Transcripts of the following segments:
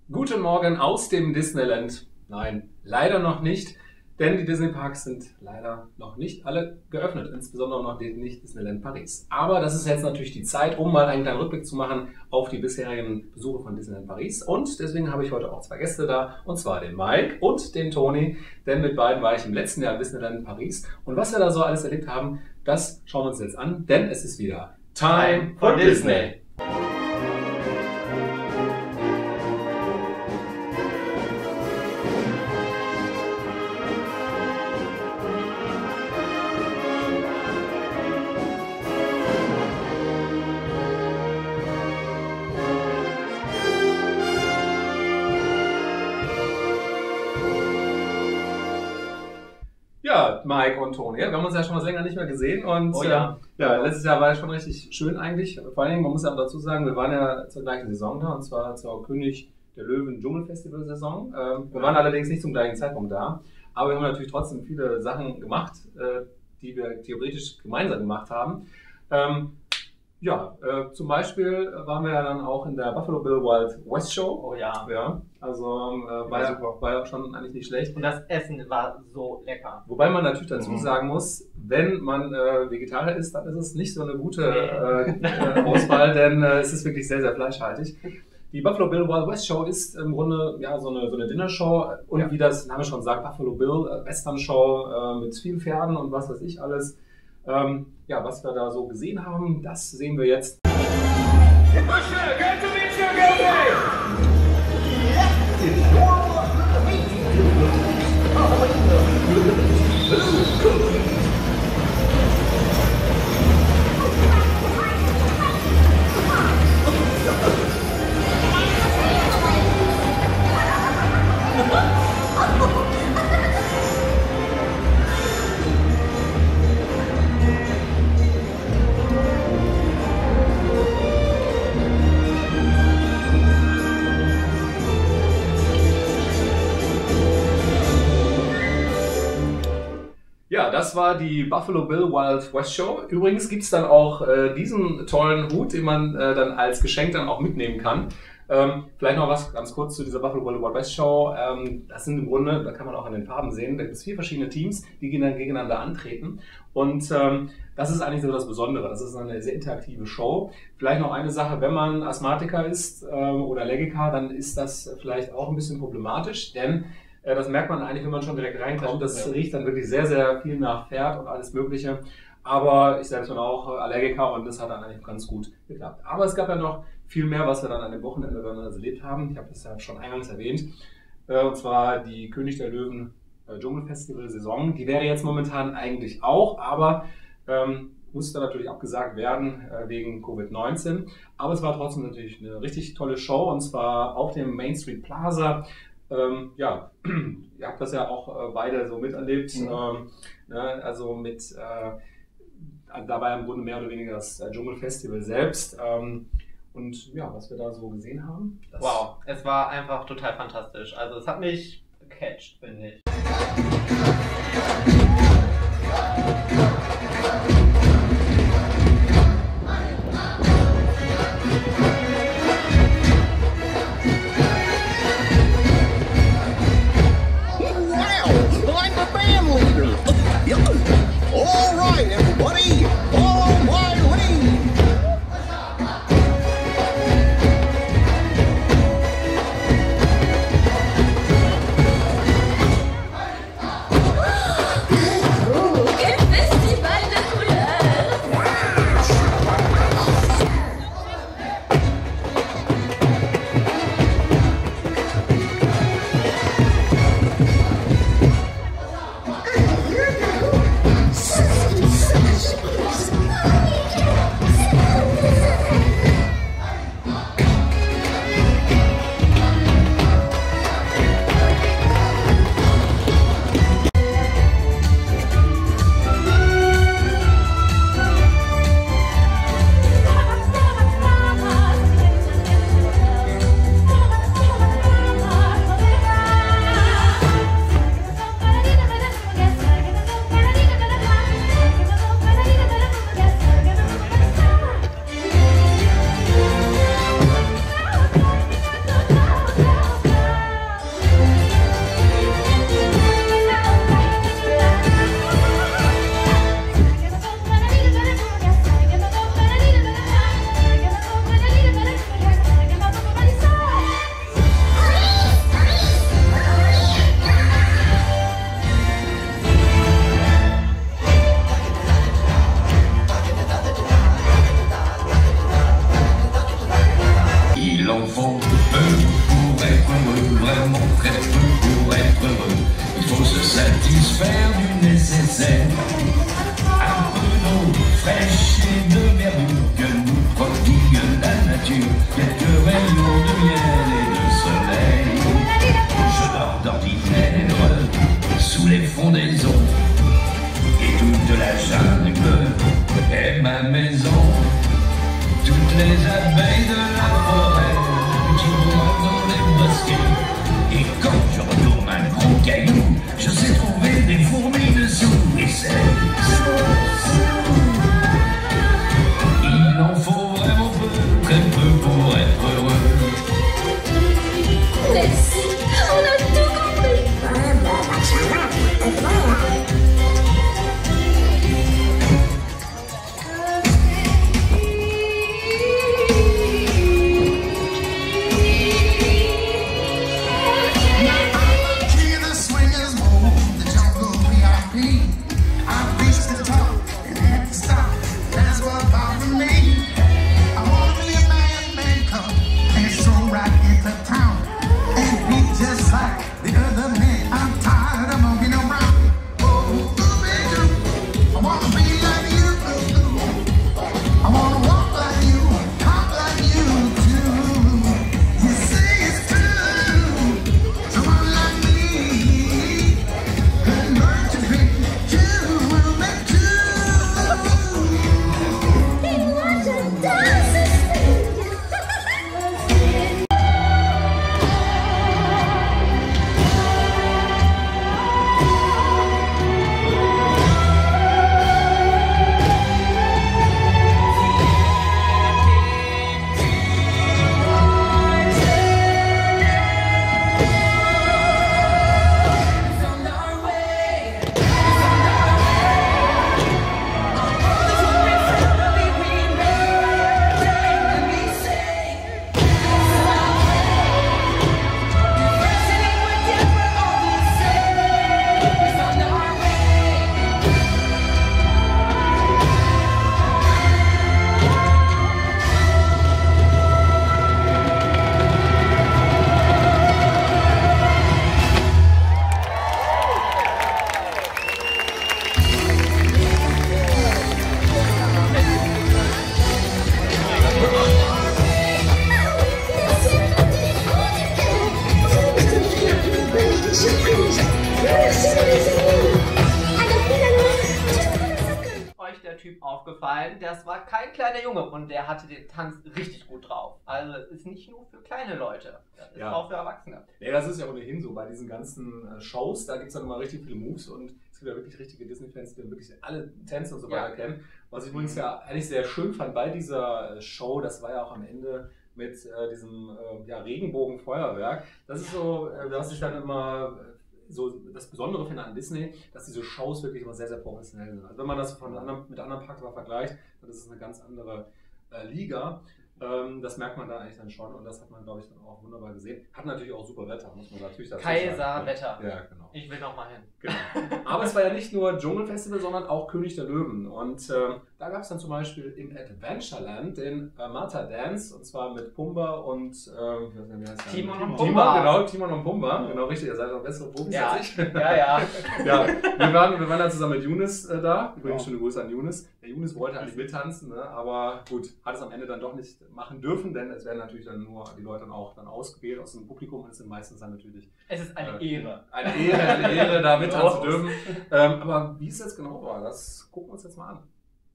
Guten Morgen aus dem Disneyland. Nein, leider noch nicht, denn die Disney-Parks sind leider noch nicht alle geöffnet, insbesondere noch nicht Disneyland Paris. Aber das ist jetzt natürlich die Zeit, um mal einen kleinen Rückblick zu machen auf die bisherigen Besuche von Disneyland Paris. Und deswegen habe ich heute auch zwei Gäste da, und zwar den Mike und den Toni, denn mit beiden war ich im letzten Jahr in Disneyland Paris. Und was wir da so alles erlebt haben, das schauen wir uns jetzt an, denn es ist wieder Time for Disney. Ja, Mike und Toni, wir haben uns ja schon was länger nicht mehr gesehen und letztes Jahr war ja schon richtig schön eigentlich. Vor allen Dingen, man muss ja auch dazu sagen, wir waren ja zur gleichen Saison da, und zwar zur König der Löwen Dschungelfestival Saison. Wir waren allerdings nicht zum gleichen Zeitpunkt da, aber wir haben natürlich trotzdem viele Sachen gemacht, die wir theoretisch gemeinsam gemacht haben. Zum Beispiel waren wir ja dann auch in der Buffalo Bill Wild West Show. Oh ja. Ja, also war ja schon eigentlich nicht schlecht. Und das Essen war so lecker. Wobei man natürlich dazu sagen muss, wenn man Vegetarier ist, dann ist es nicht so eine gute Auswahl, denn es ist wirklich sehr, sehr fleischhaltig. Die Buffalo Bill Wild West Show ist im Grunde ja, so eine Dinnershow und wie das Name schon sagt, Buffalo Bill Western Show mit vielen Pferden und was weiß ich alles. Was wir da so gesehen haben, das sehen wir jetzt. Ja, das war die Buffalo Bill Wild West Show. Übrigens gibt es dann auch diesen tollen Hut, den man dann als Geschenk dann auch mitnehmen kann. Vielleicht noch was ganz kurz zu dieser Buffalo Bill Wild West Show. Das sind im Grunde, da kann man auch an den Farben sehen, da gibt es 4 verschiedene Teams, die dann gegeneinander antreten. Und das ist eigentlich so das Besondere. Das ist eine sehr interaktive Show. Vielleicht noch eine Sache, wenn man Asthmatiker ist oder Allergiker, dann ist das vielleicht auch ein bisschen problematisch, denn das merkt man eigentlich, wenn man schon direkt reinkommt. Das riecht dann wirklich sehr, sehr viel nach Pferd und alles Mögliche. Aber ich selbst bin auch Allergiker und das hat dann eigentlich ganz gut geklappt. Aber es gab ja noch viel mehr, was wir dann an dem Wochenende dann erlebt haben. Ich habe das ja schon eingangs erwähnt. Und zwar die König der Löwen Dschungelfestival Saison. Die wäre jetzt momentan eigentlich auch, aber musste natürlich abgesagt werden wegen Covid-19. Aber es war trotzdem natürlich eine richtig tolle Show, und zwar auf dem Main Street Plaza. Ihr habt das ja auch beide so miterlebt, also da war ja im Grunde mehr oder weniger das Dschungelfestival selbst, und ja, was wir da so gesehen haben. Wow, es war einfach total fantastisch, also es hat mich gecatcht, finde ich. All right, everybody, follow my lead. ¡Qué festival de color! aufgefallen, das war kein kleiner Junge und der hatte den Tanz richtig gut drauf. Also es ist nicht nur für kleine Leute, das ist auch für Erwachsene. Ja, das ist ja ohnehin so bei diesen ganzen Shows, da gibt es dann immer richtig viele Moves und es gibt ja wirklich richtige Disney-Fans, die dann wirklich alle Tänze und so weiter kennen. Was ich übrigens ja eigentlich sehr schön fand bei dieser Show, das war ja auch am Ende mit diesem Regenbogenfeuerwerk. Das ist so, was ich dann immer so das Besondere finde an Disney, dass diese Shows wirklich immer sehr, sehr professionell sind. Also wenn man das mit anderen Parks vergleicht, dann ist es eine ganz andere Liga. Das merkt man da eigentlich dann schon und das hat man, glaube ich, dann auch wunderbar gesehen. Hat natürlich auch super Wetter, muss man natürlich dazu sagen. Kaiserwetter. Ja, genau. Ich will noch mal hin. Genau. Aber es war ja nicht nur Dschungelfestival, sondern auch König der Löwen. Und da gab es dann zum Beispiel im Adventureland den Martha Dance und zwar mit Pumba und wie heißt Timon und Pumba. Genau, Timon und Pumba. Genau, richtig. Ihr seid noch bessere Profis als ich. Ja. Ja, wir waren dann zusammen mit Younes da. Übrigens schöne Grüße an Younes. Der Younes wollte eigentlich mittanzen, ne? Aber gut, hat es am Ende dann doch nicht machen dürfen, denn es werden natürlich dann nur die Leute dann auch ausgewählt aus dem Publikum und es sind meistens dann natürlich... Es ist eine Ehre. Eine Ehre, da mittanzen zu dürfen. Aber wie es jetzt genau war, das gucken wir uns jetzt mal an.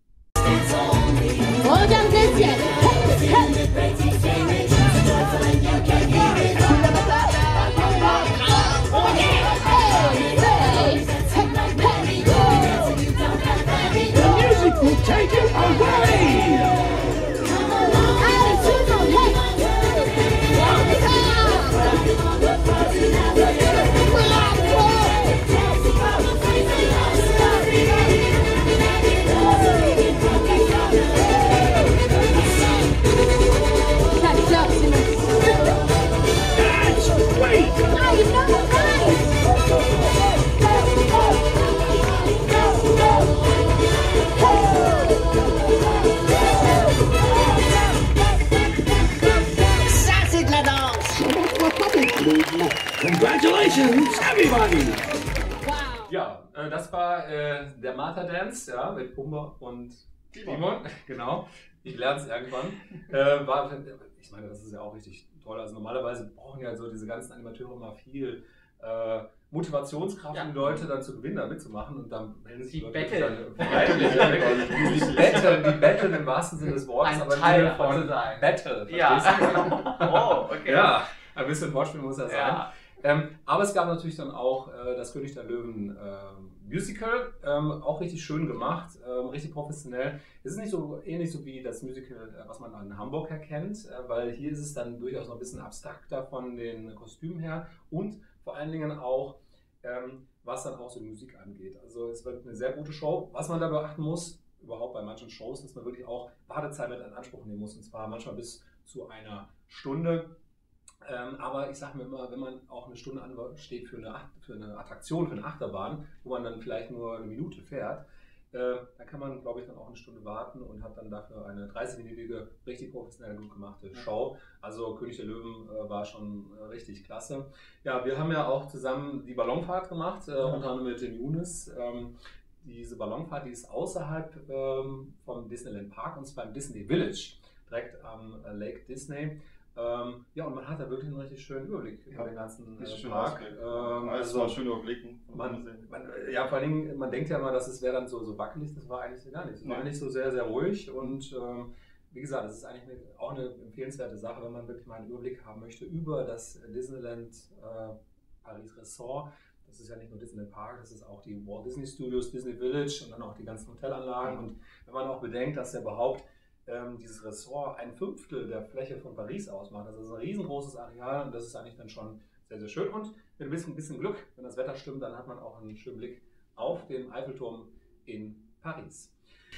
Will take you away! That's great! Congratulations, everybody! Ja, das war der Martha Dance, ja, mit Pumba und Timon. Genau. Ich lerne es irgendwann. Ich meine, das ist ja auch richtig toll. Also normalerweise brauchen ja so diese ganzen Animateure immer viel Motivationskraft, um die Leute dann zu gewinnen, da mitzumachen und dann melden sich die Battle. Die Battle im wahrsten Sinne des Wortes, ein aber Teil von Battle. Ja. Oh, okay. Ja, ein bisschen Wortspiel muss ja sein. Aber es gab natürlich dann auch das König der Löwen Musical, auch richtig schön gemacht, richtig professionell. Es ist nicht so ähnlich so wie das Musical, was man in Hamburg erkennt, weil hier ist es dann durchaus noch ein bisschen abstrakter von den Kostümen her und vor allen Dingen auch, was dann auch so die Musik angeht. Also es wird eine sehr gute Show. Was man da beachten muss, überhaupt bei manchen Shows, dass man wirklich auch Wartezeit mit in Anspruch nehmen muss, und zwar manchmal bis zu einer Stunde. Aber ich sage mir immer, wenn man auch eine Stunde ansteht für eine Attraktion, für eine Achterbahn, wo man dann vielleicht nur eine Minute fährt, da kann man, glaube ich, dann auch eine Stunde warten und hat dann dafür eine 30-minütige, richtig professionell gut gemachte Show. Also König der Löwen war schon richtig klasse. Ja, wir haben ja auch zusammen die Ballonfahrt gemacht, unter anderem mit dem Younes. Diese Ballonfahrt, die ist außerhalb vom Disneyland Park, und zwar im Disney Village, direkt am Lake Disney. Ja, und man hat da wirklich einen richtig schönen Überblick über den ganzen Park. Also schön überblicken. Ja, vor allen Dingen, man denkt ja immer, dass es wäre dann so wackelig, das war eigentlich gar nicht. Es war eigentlich so sehr, sehr ruhig und wie gesagt, das ist eigentlich auch eine empfehlenswerte Sache, wenn man wirklich mal einen Überblick haben möchte über das Disneyland Paris Resort. Das ist ja nicht nur Disneyland Park, das ist auch die Walt Disney Studios, Disney Village und dann auch die ganzen Hotelanlagen. Und wenn man auch bedenkt, dass ja überhaupt dieses Ressort 1/5 der Fläche von Paris ausmacht. Das ist ein riesengroßes Areal und das ist eigentlich dann schon sehr, sehr schön. Und mit ein bisschen Glück, wenn das Wetter stimmt, dann hat man auch einen schönen Blick auf den Eiffelturm in Paris.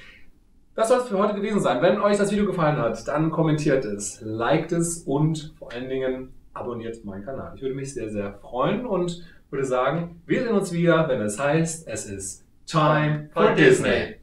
Das soll es für heute gewesen sein. Wenn euch das Video gefallen hat, dann kommentiert es, liked es und vor allen Dingen abonniert meinen Kanal. Ich würde mich sehr, sehr freuen und würde sagen, wir sehen uns wieder, wenn es heißt, es ist Time for Disney.